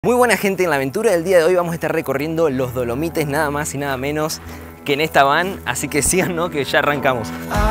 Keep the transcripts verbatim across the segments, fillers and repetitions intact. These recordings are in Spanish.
Muy buena gente, en la aventura del día de hoy vamos a estar recorriendo los Dolomites, nada más y nada menos que en esta van, así que síganos que ya arrancamos.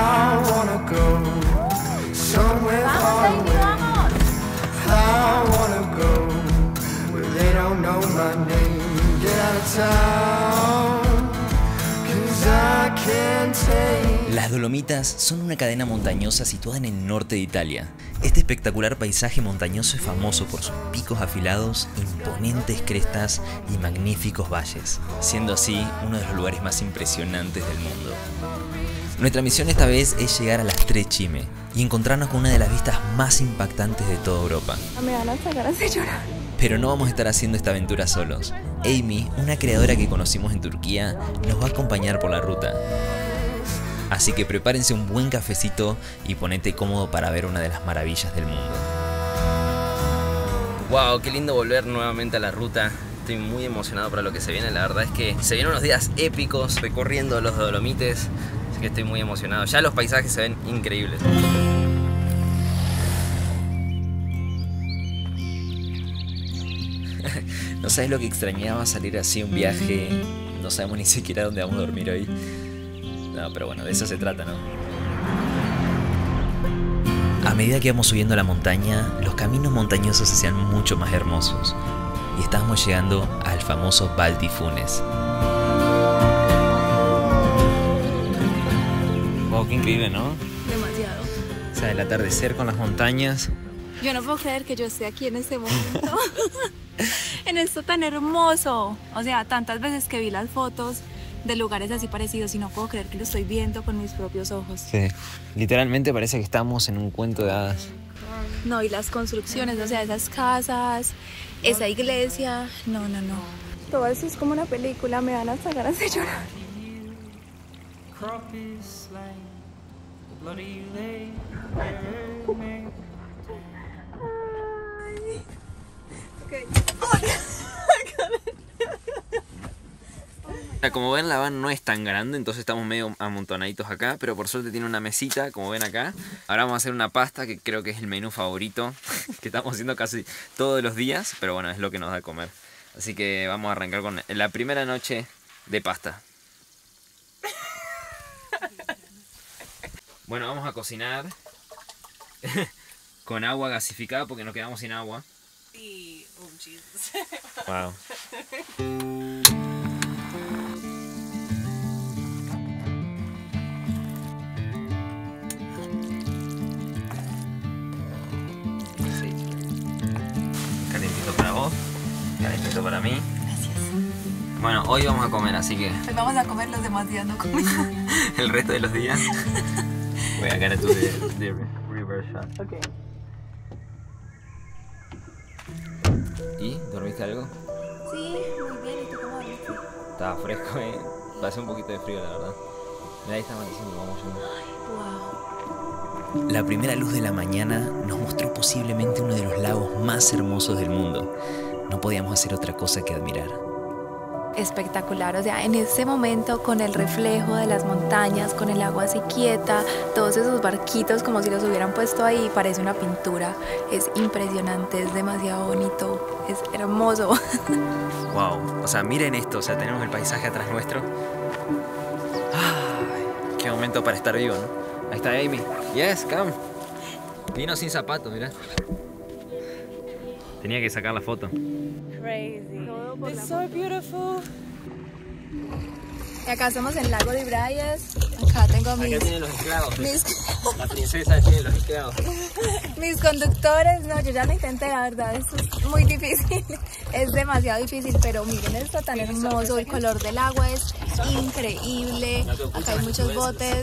Las Dolomitas son una cadena montañosa situada en el norte de Italia. Este espectacular paisaje montañoso es famoso por sus picos afilados, imponentes crestas y magníficos valles, siendo así uno de los lugares más impresionantes del mundo. Nuestra misión esta vez es llegar a las Tre Cime y encontrarnos con una de las vistas más impactantes de toda Europa. Me van a sacar a llorar. Pero no vamos a estar haciendo esta aventura solos. Amy, una creadora que conocimos en Turquía, nos va a acompañar por la ruta. Así que prepárense un buen cafecito y ponete cómodo para ver una de las maravillas del mundo. Wow, qué lindo volver nuevamente a la ruta. Estoy muy emocionado para lo que se viene. La verdad es que se vienen unos días épicos recorriendo los Dolomites. Así que estoy muy emocionado. Ya los paisajes se ven increíbles. No sabes lo que extrañaba salir así un viaje. No sabemos ni siquiera dónde vamos a dormir hoy. No, pero bueno, de eso se trata, ¿no? A medida que íbamos subiendo la montaña, los caminos montañosos se hacían mucho más hermosos. Y estábamos llegando al famoso Val di Funes. Wow, qué increíble, ¿no? Demasiado. O sea, el atardecer con las montañas. Yo no puedo creer que yo esté aquí en este momento. En esto tan hermoso. O sea, tantas veces que vi las fotos de lugares así parecidos y no puedo creer que lo estoy viendo con mis propios ojos. Sí, literalmente parece que estamos en un cuento de hadas. No, y las construcciones, o sea, esas casas, esa iglesia, no, no, no. Todo eso es como una película, me van a sacar a llorar. Como ven, la van no es tan grande, entonces estamos medio amontonaditos acá, pero por suerte tiene una mesita, como ven acá. Ahora vamos a hacer una pasta, que creo que es el menú favorito, que estamos haciendo casi todos los días, pero bueno, es lo que nos da a comer. Así que vamos a arrancar con la primera noche de pasta. Bueno, vamos a cocinar con agua gasificada porque nos quedamos sin agua. Y un cheese. Wow. Calentito para vos, calentito para mí. Gracias. Bueno, hoy vamos a comer, así que Pues vamos a comer los demás días, no comemos. el resto de los días voy a ganar tu de, de reverse shot. Ok. ¿Y? ¿Dormiste algo? Sí, muy bien. ¿Y tú cómo dormiste? Estaba fresco, eh. Hace un poquito de frío, la verdad. Mira, ahí estamos diciendo, vamos yendo. Wow. La primera luz de la mañana nos mostró posiblemente uno de los lagos más hermosos del mundo. No podíamos hacer otra cosa que admirar. Espectacular, o sea, en ese momento con el reflejo de las montañas, con el agua así quieta, todos esos barquitos como si los hubieran puesto ahí, parece una pintura. Es impresionante, es demasiado bonito, es hermoso. Wow, o sea, miren esto, o sea, tenemos el paisaje atrás nuestro. Ay, qué momento para estar vivo, ¿no? Ahí está Amy. Yes, come. Vino sin zapatos, mirá. Tenía que sacar la foto. Crazy. It's so beautiful. Acá estamos en el lago de Braies. Acá tengo mis, Acá tienen los esclavos. mis, La princesa tiene los esclavos. mis conductores. No, yo ya lo intenté, la verdad, esto es muy difícil. Es demasiado difícil, pero miren esto tan hermoso. El color del agua es increíble. Acá hay muchos botes.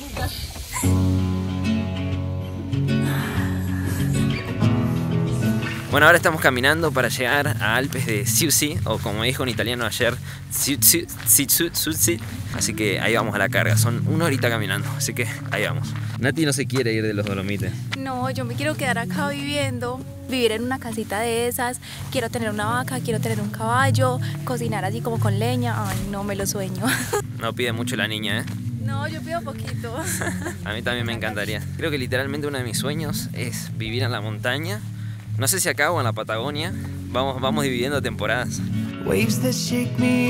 Bueno, ahora estamos caminando para llegar a Alpes de Siusi, o como dijo en italiano ayer, Siusi, Siusi. Así que ahí vamos a la carga, son una horita caminando, así que ahí vamos. Nati no se quiere ir de los Dolomites. No, yo me quiero quedar acá viviendo, vivir en una casita de esas. Quiero tener una vaca, quiero tener un caballo, cocinar así como con leña. Ay, no, me lo sueño. No pide mucho la niña, ¿eh? No, yo pido poquito. A mí también me encantaría. Creo que literalmente uno de mis sueños es vivir en la montaña. No sé si acá o en la Patagonia, Vamos, vamos dividiendo temporadas. Waves that shake me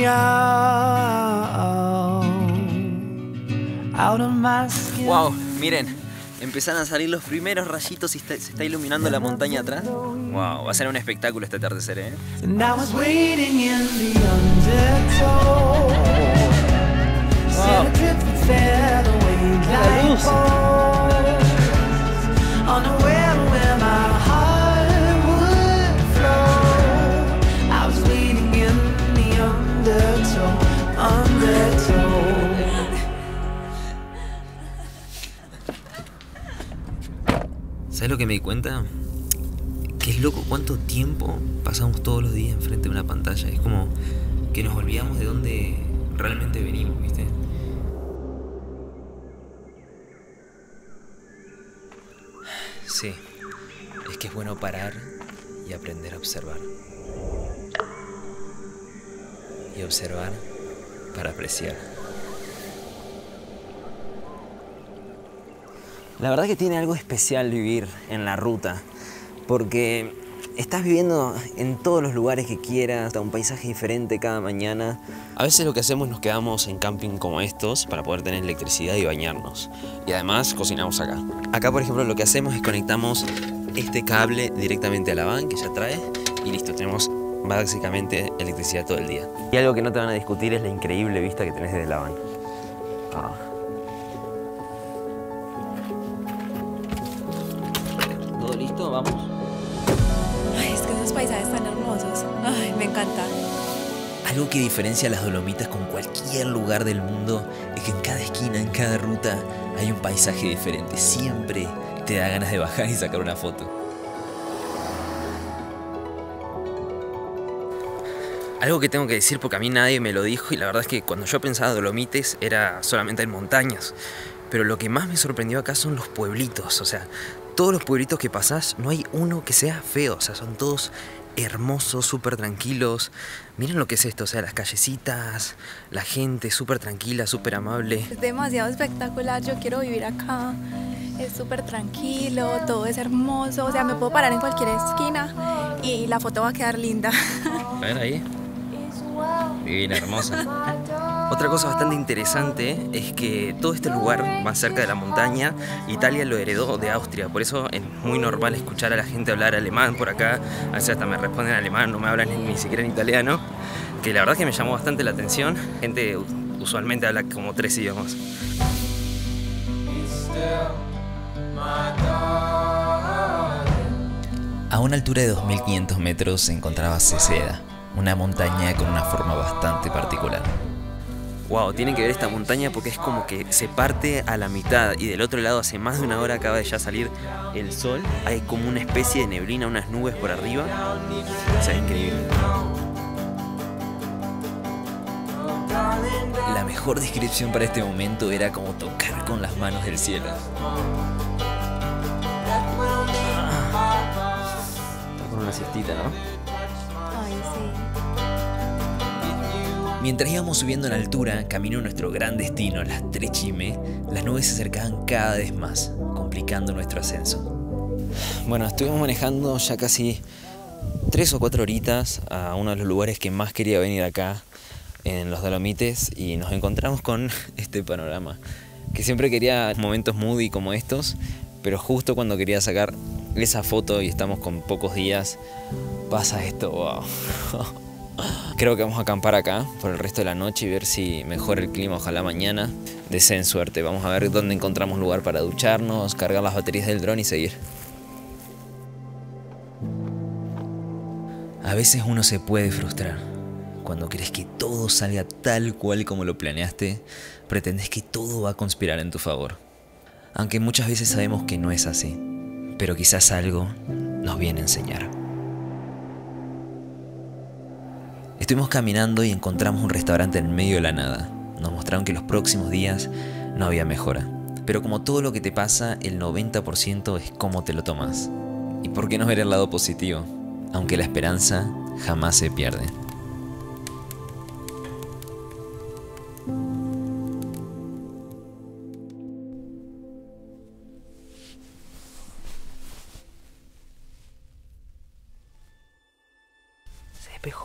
out, out of my skin. Wow, miren, empiezan a salir los primeros rayitos y está, se está iluminando la montaña atrás. Wow, va a ser un espectáculo este atardecer, ¿eh? And I was waiting in the undertow. Said a drip that fell away like gold. Unaware where my heart would flow. I was waiting in the undertow, undertow. ¿Sabes lo que me di cuenta? Que es loco cuánto tiempo pasamos todos los días enfrente de una pantalla. Es como que nos olvidamos de dónde realmente venimos, ¿viste? Sí, es que es bueno parar y aprender a observar. Y observar para apreciar. La verdad que tiene algo especial vivir en la ruta, porque estás viviendo en todos los lugares que quieras, un paisaje diferente cada mañana. A veces lo que hacemos nos quedamos en camping como estos para poder tener electricidad y bañarnos. Y además cocinamos acá. Acá, por ejemplo, lo que hacemos es conectamos este cable directamente a la van que ya trae y listo, tenemos básicamente electricidad todo el día. Y algo que no te van a discutir es la increíble vista que tenés desde la van. Ah. ¿Todo listo? Vamos. Ay, es que esos paisajes tan hermosos. Ay, me encanta. Algo que diferencia las Dolomitas con cualquier lugar del mundo es que en cada esquina, en cada ruta, hay un paisaje diferente. Siempre te da ganas de bajar y sacar una foto. Algo que tengo que decir porque a mí nadie me lo dijo y la verdad es que cuando yo pensaba Dolomites era solamente en montañas. Pero lo que más me sorprendió acá son los pueblitos, o sea, todos los pueblitos que pasás no hay uno que sea feo, o sea, son todos hermosos, súper tranquilos. Miren lo que es esto, o sea, las callecitas, la gente súper tranquila, súper amable. Es demasiado espectacular, yo quiero vivir acá. Es súper tranquilo, todo es hermoso, o sea, me puedo parar en cualquier esquina y la foto va a quedar linda. A ver ahí. Divina, hermosa. Otra cosa bastante interesante es que todo este lugar más cerca de la montaña, Italia lo heredó de Austria, por eso es muy normal escuchar a la gente hablar alemán por acá, a veces hasta me responden en alemán, no me hablan ni, ni siquiera en italiano, que la verdad es que me llamó bastante la atención. Gente usualmente habla como tres idiomas. A una altura de dos mil quinientos metros se encontraba Ceseda, una montaña con una forma bastante particular. Wow, tienen que ver esta montaña porque es como que se parte a la mitad y del otro lado hace más de una hora acaba de ya salir el sol. Hay como una especie de neblina, unas nubes por arriba. O sea, increíble. La mejor descripción para este momento era como tocar con las manos del cielo. Está con una siestita, ¿no? Ay, sí. Mientras íbamos subiendo en altura, camino a nuestro gran destino, las Trecime, las nubes se acercaban cada vez más, complicando nuestro ascenso. Bueno, estuvimos manejando ya casi tres o cuatro horitas a uno de los lugares que más quería venir acá, en los Dolomites, y nos encontramos con este panorama. Que siempre quería momentos moody como estos, pero justo cuando quería sacar esa foto y estamos con pocos días, pasa esto, wow. Creo que vamos a acampar acá por el resto de la noche y ver si mejora el clima, ojalá mañana. Deseen suerte, vamos a ver dónde encontramos lugar para ducharnos, cargar las baterías del dron y seguir. A veces uno se puede frustrar. Cuando crees que todo salga tal cual como lo planeaste, pretendes que todo va a conspirar en tu favor. Aunque muchas veces sabemos que no es así, pero quizás algo nos viene a enseñar. Estuvimos caminando y encontramos un restaurante en medio de la nada. Nos mostraron que los próximos días no había mejora. Pero como todo lo que te pasa, el noventa por ciento es cómo te lo tomas. ¿Y por qué no ver el lado positivo? Aunque la esperanza jamás se pierde.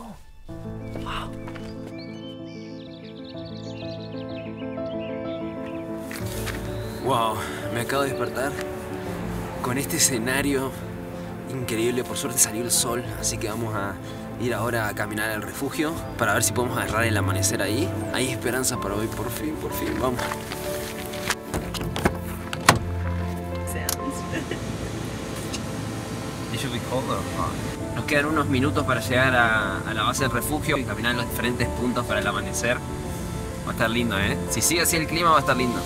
cool. Wow. Wow, me acabo de despertar con este escenario increíble. Por suerte salió el sol, así que vamos a ir ahora a caminar al refugio para ver si podemos agarrar el amanecer ahí. Hay esperanza para hoy, por fin, por fin, vamos. Nos quedan unos minutos para llegar a, a la base del refugio y caminar en los diferentes puntos para el amanecer. Va a estar lindo, ¿eh? Si sigue así el clima va a estar lindo.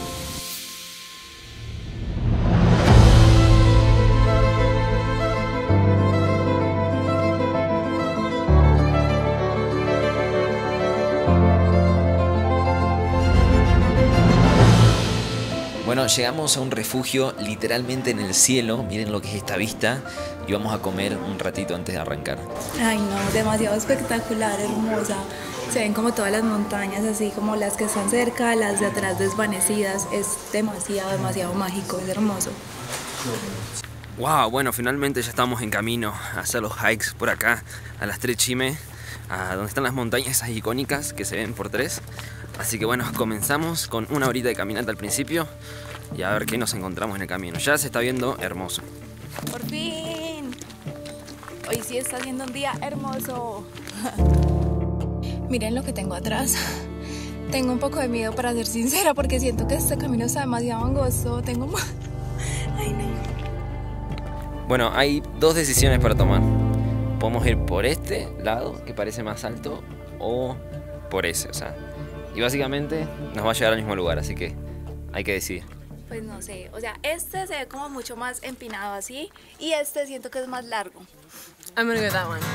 Bueno, llegamos a un refugio literalmente en el cielo. Miren lo que es esta vista. Y vamos a comer un ratito antes de arrancar. Ay no, demasiado espectacular, hermosa. Se ven como todas las montañas, así como las que están cerca, las de atrás desvanecidas. Es demasiado, demasiado mágico, es hermoso. Wow, bueno, finalmente ya estamos en camino a hacer los hikes por acá, a las Tres Chime, a donde están las montañas esas icónicas que se ven por tres. Así que bueno, comenzamos con una horita de caminata al principio y a ver qué nos encontramos en el camino. Ya se está viendo hermoso. ¡Por fin! Hoy sí está haciendo un día hermoso. Miren lo que tengo atrás. Tengo un poco de miedo, para ser sincera, porque siento que este camino está demasiado angosto. Tengo... Ay, no. Bueno, hay dos decisiones para tomar. Podemos ir por este lado, que parece más alto, o por ese, o sea... Y básicamente nos va a llevar al mismo lugar, así que hay que decidir. Pues no sé, o sea, este se ve como mucho más empinado así, y este siento que es más largo. I'm gonna go that one.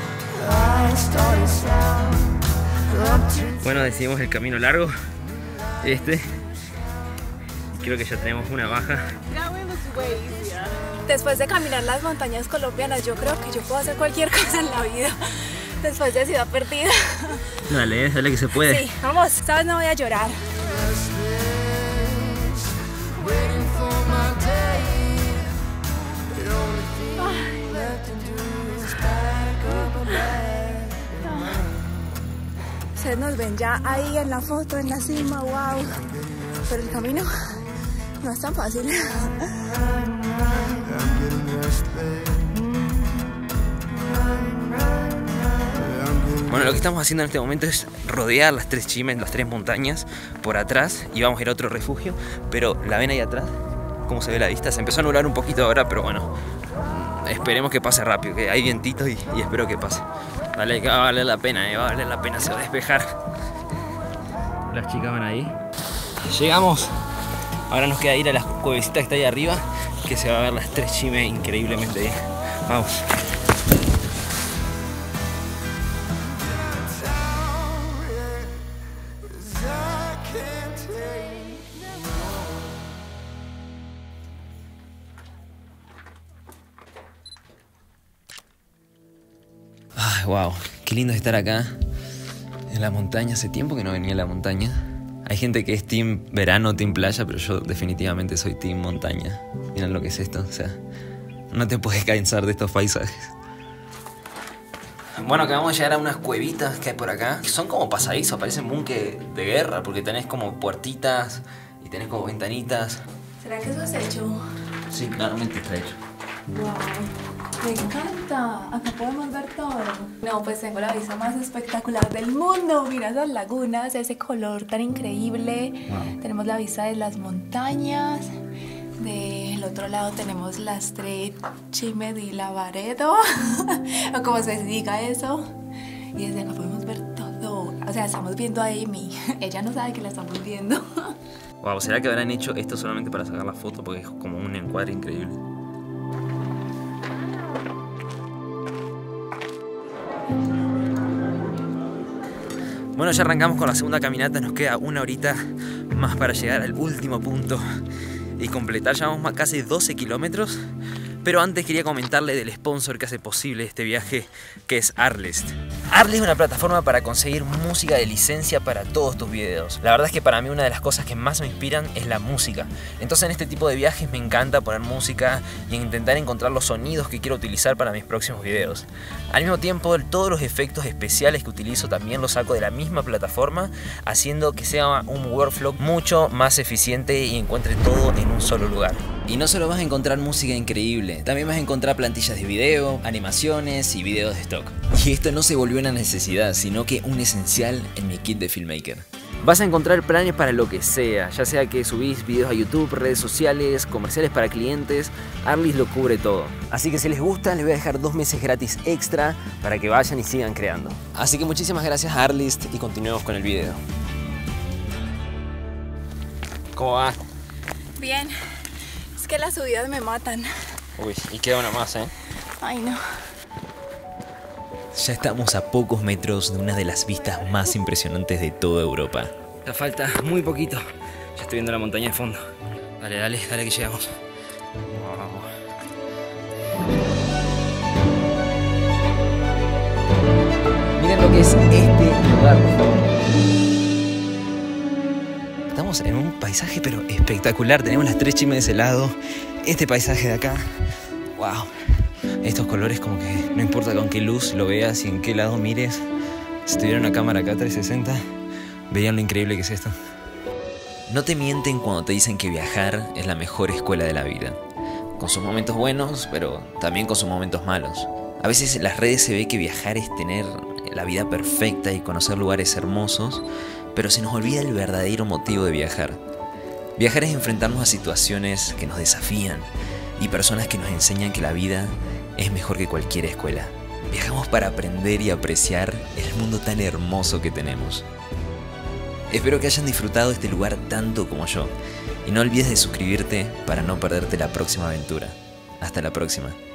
Bueno, decidimos el camino largo, este. Creo que ya tenemos una baja. That way looks way easier. Después de caminar las montañas colombianas, yo creo que yo puedo hacer cualquier cosa en la vida. Después de Ciudad Perdida. Dale, dale que se puede. Sí, vamos, esta vez no voy a llorar. Ustedes nos ven ya ahí en la foto, en la cima, wow. Pero el camino no es tan fácil. Bueno, lo que estamos haciendo en este momento es rodear las Tres Chimes, las tres montañas, por atrás, y vamos a ir a otro refugio. Pero la ven ahí atrás, cómo se ve la vista. Se empezó a nublar un poquito ahora, pero bueno, esperemos que pase rápido, que hay vientito y, y espero que pase. Vale, que va a valer la pena, eh, va a valer la pena, se va a despejar. Las chicas van ahí. Llegamos. Ahora nos queda ir a la cuevecita que está ahí arriba, que se va a ver las Tres Chimes increíblemente bien. Vamos. Ay, wow, qué lindo estar acá en la montaña. Hace tiempo que no venía a la montaña. Hay gente que es team verano, team playa, pero yo definitivamente soy team montaña. Miren lo que es esto, o sea, no te puedes cansar de estos paisajes. Bueno, acabamos de llegar a unas cuevitas que hay por acá, que son como pasadizos, parecen búnker de guerra, porque tenés como puertitas y tenés como ventanitas. ¿Será que eso es hecho? Sí, claramente está hecho. Wow, me encanta. Acá podemos ver todo. No, pues tengo la vista más espectacular del mundo. Mira esas lagunas, ese color tan increíble. Wow. Tenemos la vista de las montañas. Del otro lado tenemos las Tres Chime di Lavaredo, o como se diga eso. Y desde acá podemos ver todo. O sea, estamos viendo a Amy. Ella no sabe que la estamos viendo. Wow, ¿será que habrán hecho esto solamente para sacar la foto? Porque es como un encuadre increíble. Bueno, ya arrancamos con la segunda caminata. Nos queda una horita más para llegar al último punto y completar. Llevamos casi doce kilómetros. Pero antes quería comentarle del sponsor que hace posible este viaje, que es Arlest. Artlist es una plataforma para conseguir música de licencia para todos tus videos. La verdad es que para mí una de las cosas que más me inspiran es la música. Entonces en este tipo de viajes me encanta poner música y intentar encontrar los sonidos que quiero utilizar para mis próximos videos. Al mismo tiempo, todos los efectos especiales que utilizo también los saco de la misma plataforma, haciendo que sea un workflow mucho más eficiente y encuentre todo en un solo lugar. Y no solo vas a encontrar música increíble, también vas a encontrar plantillas de video, animaciones y videos de stock. Y esto no se volvió una necesidad, sino que un esencial en mi kit de filmmaker. Vas a encontrar planes para lo que sea, ya sea que subís videos a YouTube, redes sociales, comerciales para clientes, Artlist lo cubre todo. Así que si les gusta, les voy a dejar dos meses gratis extra para que vayan y sigan creando. Así que muchísimas gracias a Artlist y continuemos con el video. ¿Cómo va? Bien, es que las subidas me matan. Uy, y queda una más, ¿eh? Ay, no. Ya estamos a pocos metros de una de las vistas más impresionantes de toda Europa. Ya falta muy poquito. Ya estoy viendo la montaña de fondo. Dale, dale, dale que llegamos. Wow. Miren lo que es este lugar, por favor. Estamos en un paisaje pero espectacular. Tenemos las tres chimeneas de ese lado, este paisaje de acá. Wow. Estos colores como que no importa con qué luz lo veas y en qué lado mires. Si tuviera una cámara acá trescientos sesenta, verían lo increíble que es esto. No te mienten cuando te dicen que viajar es la mejor escuela de la vida. Con sus momentos buenos, pero también con sus momentos malos. A veces en las redes se ve que viajar es tener la vida perfecta y conocer lugares hermosos, pero se nos olvida el verdadero motivo de viajar. Viajar es enfrentarnos a situaciones que nos desafían y personas que nos enseñan que la vida es mejor que cualquier escuela. Viajamos para aprender y apreciar el mundo tan hermoso que tenemos. Espero que hayan disfrutado este lugar tanto como yo. Y no olvides de suscribirte para no perderte la próxima aventura. Hasta la próxima.